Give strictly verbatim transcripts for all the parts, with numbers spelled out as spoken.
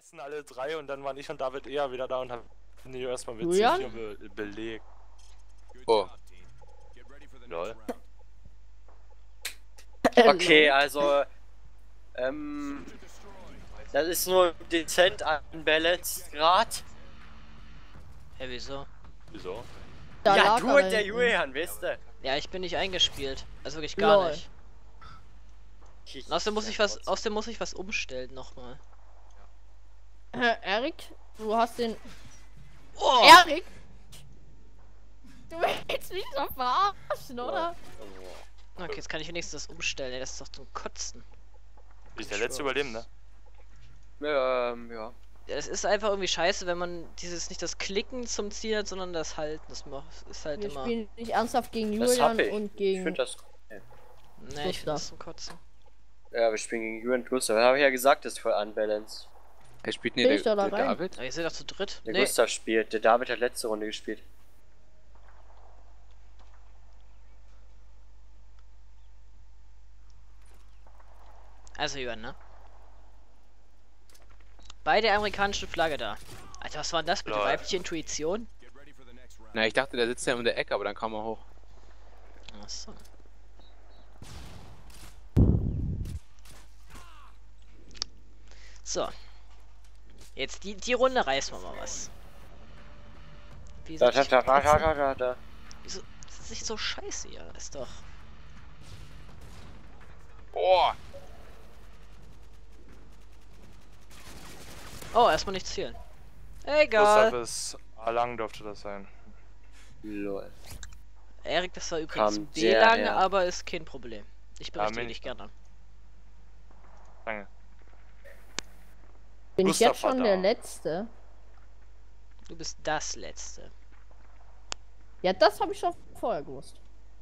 vergessen alle drei und dann waren ich und David eher wieder da und haben die erstmal witzig Julian? be belegt. Oh. Lol. Okay, also, ähm, das ist nur dezent unbalanced grad. Hä, wieso? Wieso? Da Ja, lag du er und da der hinten. Julian, wisst ihr. Ja, ich bin nicht eingespielt. Also wirklich gar Lol. nicht. Und außerdem muss ich was, außerdem muss ich was umstellen nochmal. Äh, Erik, du hast den. Oh! Erik! Du willst mich doch verarschen, oder? Okay, jetzt kann ich wenigstens das umstellen. Ey, das ist doch zum Kotzen. Ist der letzte Überlebende? Ähm, ja. Ja, es ist einfach irgendwie scheiße, wenn man dieses nicht das Klicken zum Ziel hat, sondern das Halten. Das macht, ist halt Wir immer. spielen nicht ernsthaft gegen Das hab Julian ich. und Ich gegen. finde das. Nee, ich finde das zum Kotzen. Ja, wir spielen gegen Julian Gustav. Habe ich ja gesagt, das ist voll unbalanced. Er spielt Will nicht ich der, da der rein? David? Aber ihr seid doch zu dritt. Der Nee. Gustav spielt. Der David hat letzte Runde gespielt. Also Jörn, ne? Bei der amerikanischen Flagge da. Alter, was war denn das bitte? Lol. Weibliche Intuition? Na, ich dachte, der sitzt ja in der Ecke, aber dann kam er hoch. Achso. So. Jetzt die, die Runde reißen wir mal was. Wie Da, soll da, ich da, da, da, jetzt- da, da, da. Wieso das ist nicht so scheiße hier? Ist doch. Oh! Oh, erstmal nicht zielen. Gustav Egal. ist lang dürfte das sein. Lol. Erik, das war übrigens Kam B sehr lang, her. aber ist kein Problem. Ich berichte Amen. dich gerne. Danke. Bin ich Gustav jetzt schon war der da. Letzte? Du bist das Letzte. Ja, das habe ich schon vorher gewusst.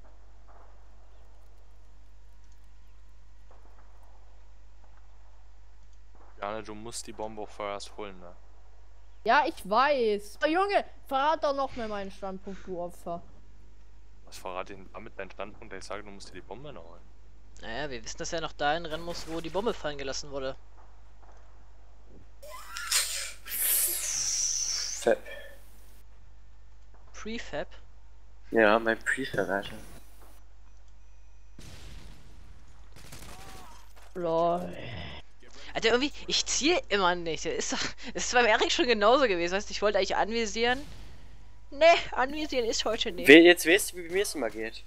Jane, du musst die Bombe auch vorerst holen, ne? Ja, ich weiß. Oh, Junge, verrat doch noch mehr meinen Standpunkt, du Opfer. Was verrate ich denn damit deinen Standpunkt, der ich sage, du musst dir die Bombe noch holen? Naja, wir wissen, dass er noch dahin rennen muss, wo die Bombe fallen gelassen wurde. Fab. Prefab? Ja, mein Prefab, Alter. Lol. Alter, irgendwie, ich ziehe immer nicht. Das ist doch, das ist beim Erik schon genauso gewesen. Weißt du, ich wollte eigentlich anvisieren. Ne, anvisieren ist heute nicht. We jetzt weißt du, wie mir es immer geht.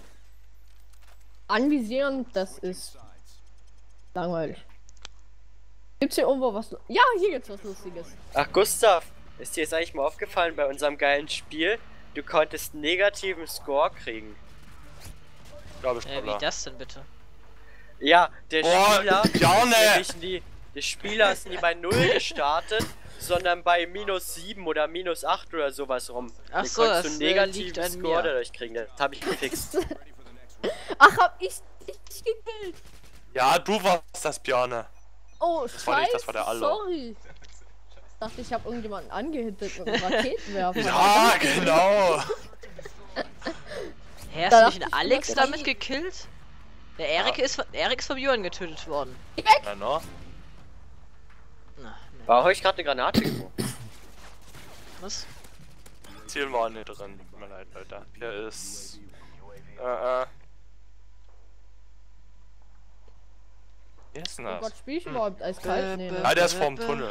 Anvisieren, das ist langweilig. Gibt's hier irgendwo was? Ja, hier gibt's was Lustiges. Ach, Gustav, ist dir jetzt eigentlich mal aufgefallen bei unserem geilen Spiel? Du konntest negativen Score kriegen. Glaube ich, Äh, wie das denn bitte? Ja, der Boah, Spieler. Jane! Nämlich nie, der Spieler ist nie bei null gestartet, sondern bei minus sieben oder minus acht oder sowas rum. Ach Den so, konntest das, du äh, negativen liegt an Score mir. dadurch kriegen. Das habe ich gefixt. Ach, hab ich dich gekillt? Ja, du warst das, Björne. Oh, war scheiße, nicht, das war der Allo. sorry. Ich dachte, ich habe irgendjemanden angehittet mit einem Raketenwerfer. Ja, genau. Hä, hast Da du dachte nicht einen ich, Alex das- damit gekillt? Der Erik ist von Erik ist vom Jörn getötet worden. Na, no. Na, ne. War euch gerade eine Granate geworfen? Was? Ziel war nicht drin. Tut mir leid, Leute. Hier ist. Äh, äh. Wie ist denn Oh das? Gott, spiel ich überhaupt eiskalt? Nee, ne? Ah, der ist vorm Tunnel.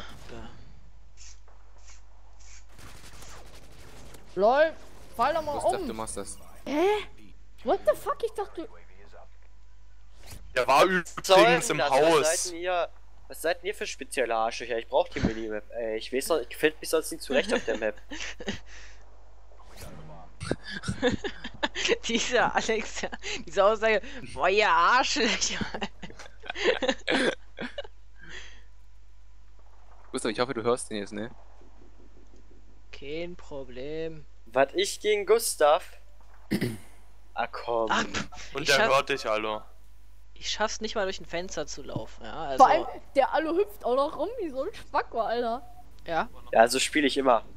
Lol, fall doch mal Gustav, du um. machst das. Hä? What the fuck? Ich dachte, Der war Soll übrigens im das? Was Haus. seid denn ihr, was seid denn ihr für spezielle Arschlöcher? Ich brauch die Minimap. Ey, ich weiß noch, ich finde mich sonst nicht zurecht auf der Map. Dieser Alex, ja, diese Aussage, boah, ihr Arschlöcher. Gustav, ich hoffe, du hörst den jetzt, ne? Kein Problem. Was ich gegen Gustav? Ah komm. Ach, Und ich, der schaff, hört dich, hallo. ich schaff's nicht mal durch ein Fenster zu laufen, ja, also, vor allem, der Alu hüpft auch noch rum wie so ein Spacko, Alter. ja. Ja, so spiele ich immer.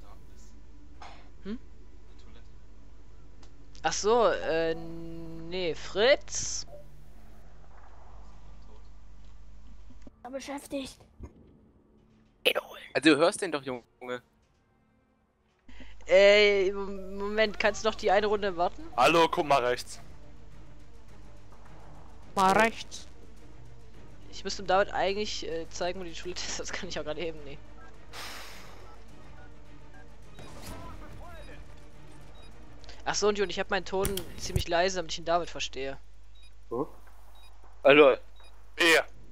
Ach so, äh, nee, Fritz. Ja, beschäftigt. Also du hörst den doch, Junge. Äh, Moment, kannst du noch die eine Runde warten? Hallo, guck mal rechts. Mal rechts. Ich müsste David eigentlich äh, zeigen, wo die Toilette ist. Das kann ich auch gerade eben nicht. Ach so, und Jun, ich habe meinen Ton ziemlich leise, damit ich ihn David verstehe. Huh? Hallo. B.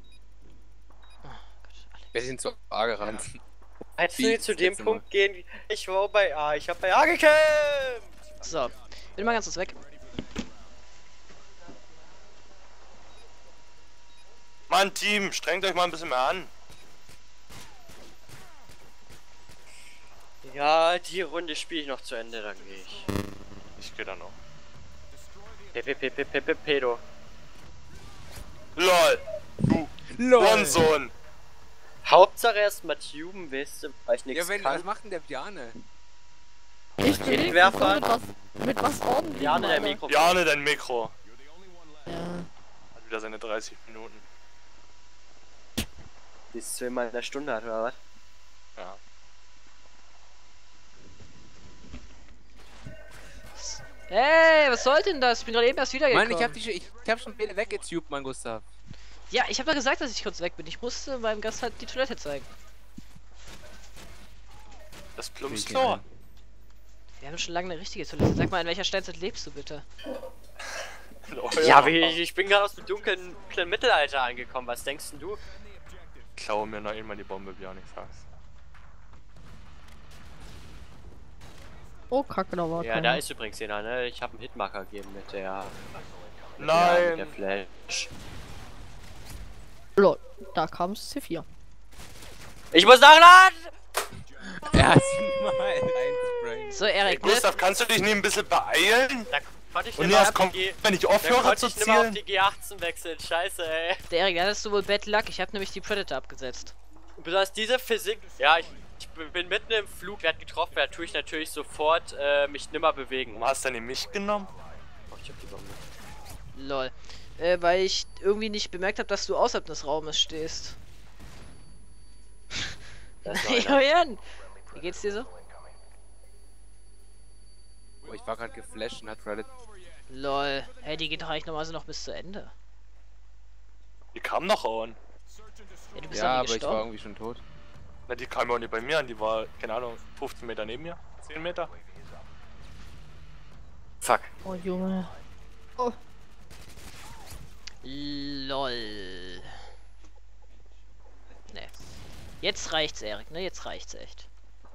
Wir sind zu A gerannt. Hättest du Wie? jetzt zu dem Letzte Punkt Mal. gehen, ich war bei A, ich hab bei A gekämpft! So, bin mal ganz kurz weg. Mann, Team, strengt euch mal ein bisschen mehr an. Ja, die Runde spiele ich noch zu Ende, dann gehe ich. Ich geh da noch. Pepe, Pedo. LOL. Du. Hurensohn. Hauptsache erstmal tuben, weißt du, weil ich nichts Ja, wenn, kann. was macht denn der Bjane? Ich bin Hinwerfer. mit was, mit was ordentlich. Jane, der Alter. Mikrofon. Jane, dein Mikro. Ja. Hat wieder seine dreißig Minuten. Die es zweimal in der Stunde hat, oder was? Ja. Hey, was soll denn das? Ich bin gerade eben erst wiedergekommen. Mann, ich hab dich, ich, ich hab schon wieder weggetubt, Mann, Gustav. Ja, ich habe doch gesagt, dass ich kurz weg bin. Ich musste meinem Gast halt die Toilette zeigen. Das Ich Plumpsklo. geh Wir haben schon lange eine richtige Toilette. Sag mal, in welcher Steinzeit lebst du bitte? Oh, Ja, wie, ich bin gerade aus dem dunklen dunklen Mittelalter angekommen, was denkst denn du? Klaue mir noch einmal die Bombe, wie auch nicht sagst. Oh, Kacke, da war Ja, keiner. da ist übrigens jeder, ne? Ich habe einen Hitmarker gegeben mit der... Mit Nein. Der, mit der Flash. Lol, da kam es C vier. Ich muss nachladen! Erstmal einsprayen. So, Hey, Erik, ne? Gustav, kannst du dich nicht ein bisschen beeilen? Da konnte ich Und nicht mehr jetzt auf kommt, die G... wenn ich Da aufhöre konnte zu ich nicht mehr auf zielen. die G achtzehn wechseln, scheiße, ey. Der Erik, da hattest du wohl Bad Luck. Ich habe nämlich die Predator abgesetzt. Besonders diese Physik... Ja, ich, ich bin mitten im Flug, wer hat getroffen, wer tue ich natürlich sofort äh, mich nimmer bewegen. Warum hast du denn mich genommen? Oh, ich hab die Bombe. Lol. Äh, weil ich irgendwie nicht bemerkt habe, dass du außerhalb des Raumes stehst. Das ist einer. Julian! Wie geht's dir so? Oh, ich war gerade geflasht und hat Reddit. Lol. Hey, die geht doch eigentlich normalerweise noch bis zu Ende. Die kam noch an. Ja, du bist Ja, doch aber nie ich war gestorben. irgendwie schon tot. Na, die kam ja auch nicht bei mir an. Die war, keine Ahnung, fünfzehn Meter neben mir. zehn Meter. Fuck. Oh, Junge. Oh, Lol. Ne. Jetzt reicht's, Erik, ne? Jetzt reicht's echt.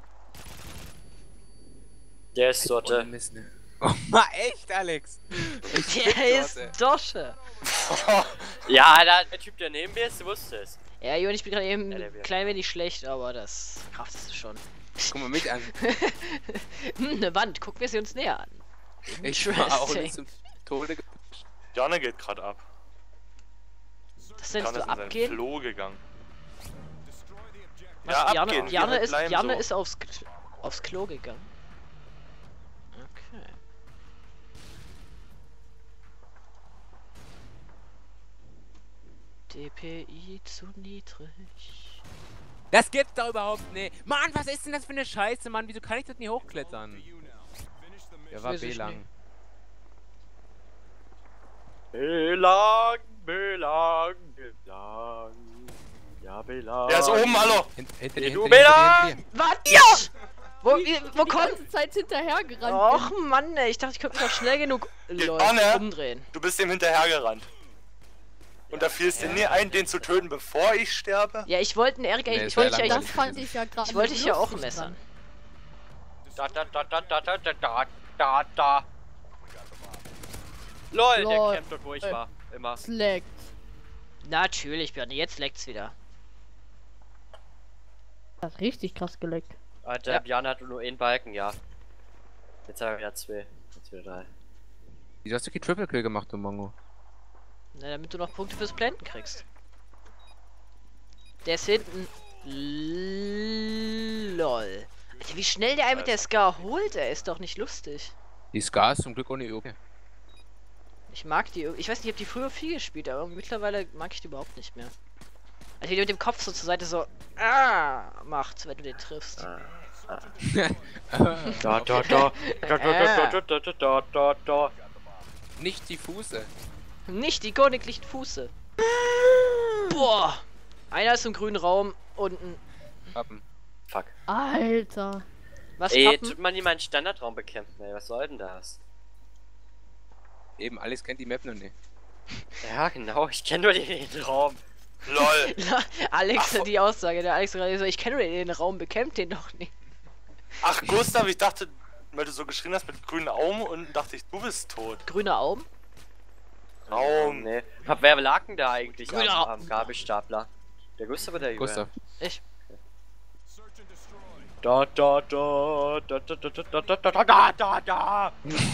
Der ist Oh, Sorte. Mist, ne? Oh, mal echt, Alex. Der ist Dosche. Ja, da, der Typ, der neben mir ist, du wusstest. Ja, Johann, ich bin gerade eben Ja, der ein wird. klein wenig schlecht, aber das kraftest du schon. Guck mal mich an. Hm, eine Wand, gucken wir sie uns näher an. Ich war auch Interesting. nicht zum Tode ge- Jane geht gerade ab. Das nennst Jane du ist in seinen abgehen? Floh gegangen. Was, Ja, Janne, abgehen. Janne, Wir ist, bleiben Janne so. ist aufs, K- aufs Klo gegangen. Okay. D P I zu niedrig. Das gibt's doch überhaupt nicht. Mann, was ist denn das für eine Scheiße, Mann? Wieso kann ich das nie hochklettern? Der war Weiß B ich lang. Belang, Belang, Belang. Ja, Belang. Der ist oben, hallo. Hint, hinter Hey, dir, du hinter dir, Bela! hinter dir. Was? Ja! Wo, wie, wie- ich wo die kommt? ganze Zeit hinterhergerannt Och bin. Mann, ey, ich dachte, ich könnte mich doch schnell genug Lol, Janne. umdrehen. Du bist dem hinterhergerannt. Und da fiel es dir nie ein, den zu töten, bevor ich sterbe? Ja, ich wollte einen Erik eigentlich, Nee, ich das wär wollte dich langweilig. Das eigentlich, fand ich ja gerade. ich wollte dich ja auch lustig messern. Da, da, da, da, da, da, da, da, da, da. LOL, Lol. der campt dort, wo ich Äh. war. Immer. dran. Slackt. Natürlich, Björn, jetzt leckt's wieder. Das hat richtig krass geleckt. Ah, der Ja. Björn hat nur einen Balken, ja. Jetzt haben wir wieder zwei. Jetzt wieder drei. Wieso hast du keinen Triple Kill gemacht, du Mongo? Na, damit du noch Punkte fürs Planten kriegst. Der ist hinten. Lol. Alter, wie schnell der einen mit der Scar holt, er ist doch nicht lustig. Die Scar ist zum Glück ohne O P. Ich mag die. Ich weiß nicht, ich habe die früher viel gespielt, aber mittlerweile mag ich die überhaupt nicht mehr. Also wie der mit dem Kopf so zur Seite so ah, macht, wenn du den triffst. Ah. Da, da, da, da, da, da, da, da, da, da, da, da. Nicht die Fuße. Nicht die königlichen Fuße. Boah. Einer ist im grünen Raum, unten. Pappen. Fuck. Alter. Was, Ey, Pappen? tut man nie meinen Standardraum bekämpfen, ey, was soll denn das? Eben, Alex kennt die Map noch nicht. Ja, genau, ich kenne nur den, den Raum. LOL. Alex, die Aussage, der Alex gerade so, ich kenne nur den Raum, bekämpft den doch nicht. Ach, Gustav, ich dachte, weil du so geschrien hast mit grünen Augen und dachte ich, du bist tot. Grüner Aum? Raum. Nee. Wer lag denn da eigentlich am, Genau. am Gabelstapler? Der Gustav oder der Gustav. Ich. Da, da, da, da, da, da, da, da, da, da, da, da.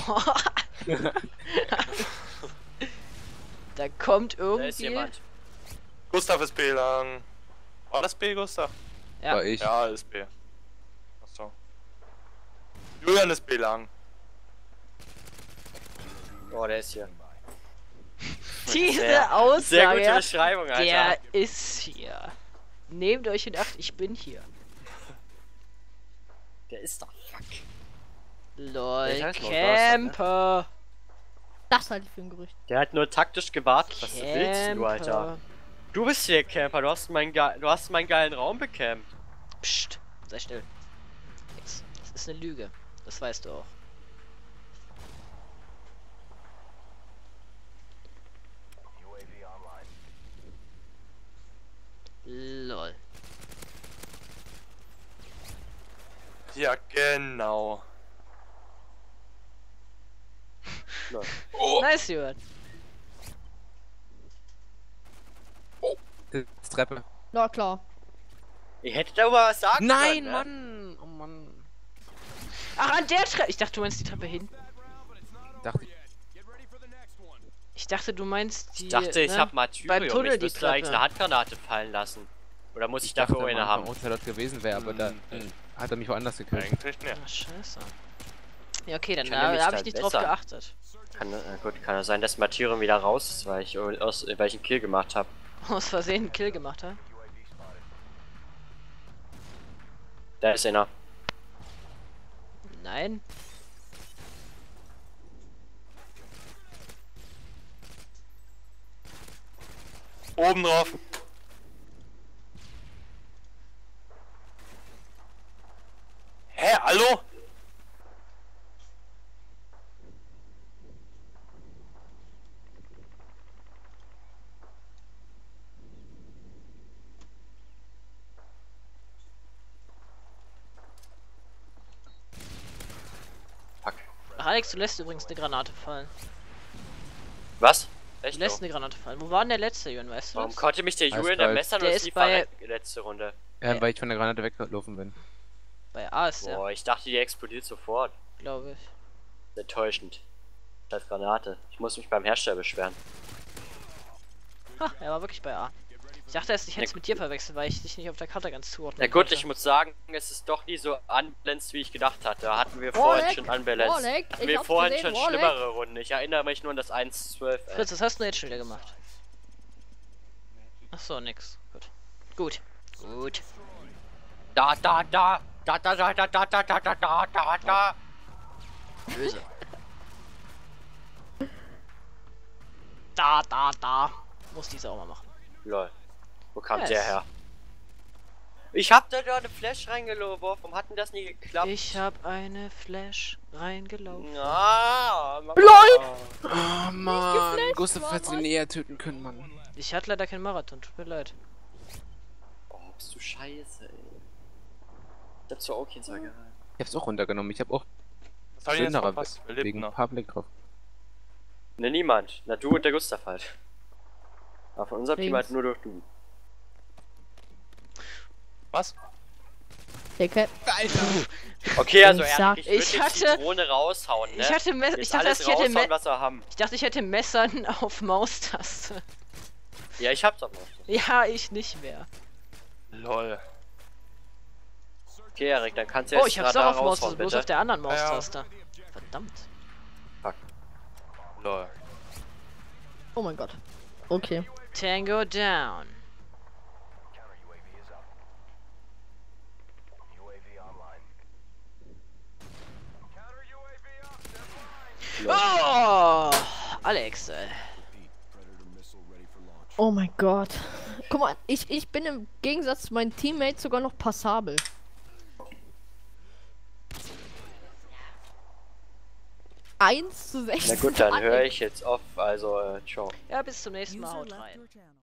Da kommt Da ist irgendwie. jemand. Gustav ist B lang. War das B, Gustav? Ja. War ich. Ja, ist B. Achso. Julian ist B lang. Oh, der ist hier. Diese Sehr- Aussage. Sehr gute Beschreibung, Alter. Der ist hier. Nehmt euch in Acht, ich bin hier. Der ist doch fuck. Lol, Der heißt noch Camper. Das halte ich für ein Gerücht. Der hat nur taktisch gewartet. Was willst du, Alter? Du bist hier Camper, du hast meinen, ge du hast meinen geilen Raum bekämpft. Psst, sei still. Nix. Das ist eine Lüge. Das weißt du auch. Lol. Ja, genau. Lol. Nice, Jürgen. Das ist Treppe. Na klar. Ihr hättet da mal was sagen Nein, können, ne? Mann! Oh Mann. Ach, an der Treppe. Ich dachte, du meinst die Treppe hinten. Dachte ich. Ich dachte, du meinst die. Ich dachte, ich ne? hab Martyrium. Beim Tunnel Ich die müsste eigentlich Treppe. eine Handgranate fallen lassen. Oder muss ich, Ich dafür dachte, eine am haben? Anfang, als er dort gewesen wäre, aber da Hm. hat er mich woanders gekillt. Eigentlich nicht. Ach, scheiße. Ja, okay, dann Kann da, nämlich da habe dann ich nicht drauf besser. geachtet. Kann, äh, gut, kann ja sein, dass Martyrium wieder raus ist, weil ich, aus, weil ich einen Kill gemacht habe. Aus Versehen einen Kill gemacht habe. Da ist einer. Nein. Oben drauf. Hä, hallo? Fuck. Ach, Alex, du lässt übrigens eine Granate fallen. Was? Du Echt? lässt so? eine Granate fallen. Wo war denn der letzte, Jürgen, weißt du Warum das? konnte mich der Weiß Julian bald. ermessern und Der es ist lief bei- bei... letzte Runde? Ja, weil ich von der Granate weggelaufen bin. Bei A ist der, Boah, ich dachte, die explodiert sofort. glaube ich. Enttäuschend. Das Granate. Ich muss mich beim Hersteller beschweren. Ha, er war wirklich bei A. Ich dachte erst, ich hätte es mit dir verwechselt, weil ich dich nicht auf der Karte ganz zuordnen Na gut, konnte. ich muss sagen, es ist doch nie so unbalanced, wie ich gedacht hatte. Da hatten wir vorhin Warleck, schon unbalanced. Warleck, Hatten ich wir hab's vorhin gesehen, schon Warleck. schlimmere Runden. Ich erinnere mich nur an das eins zu zwölf. ey. Fritz, was hast du jetzt schon wieder gemacht? Ach so, nix. Gut. Gut. Gut. Da, da, da, da, da, da, da, da, da, da, da, da, da, da. Böse. Da, da, da. Muss diese auch mal machen. Lol. Wo kam Yes. der her? Ich hab da gerade eine Flash reingeworfen. Warum hat denn das nie geklappt? Ich hab eine Flash reingelaufen. Ah, LOL! Oh Mann, geflasht, Gustav hätte Mann. ihn eher töten können, Mann. Ich hatte leider keinen Marathon, tut mir leid. Oh, bist du scheiße, ey. Ich hab zu auch keinen Sag gehalten. Ich hab's auch runtergenommen. Ich hab auch Was soll ich jetzt noch schönere was? Wer lebt wegen noch? Public drauf. Ne, niemand. Na, du und der Gustav halt. Aber von unserem Team Links. halt nur durch du. Was? Dicke. Okay, also Ich er sag- ich Ich würde jetzt hatte- die Drohne raushauen, ne? Ich hatte Me ich Jetzt dachte, alles dass ich hätte raushauen, Me was wir haben. ich dachte, ich hätte Messern auf Maustaste. Ja, ich hab's aber noch. Ja, ich nicht mehr. Lol. Okay, Erik, dann kannst du Oh, jetzt ich hab's Radar doch auf Maustaste, raushauen, bloß bitte. auf der anderen Ja, ja. Maustaste. Verdammt. Lol. Oh mein Gott. Okay. Tango down. Oh, Alex, ey. Oh mein Gott. Guck mal, ich, ich bin im Gegensatz zu meinen Teammates sogar noch passabel. eins zu sechzehn. Na gut, dann höre ich jetzt auf. Also, äh, ciao. Ja, bis zum nächsten Mal. Haut rein.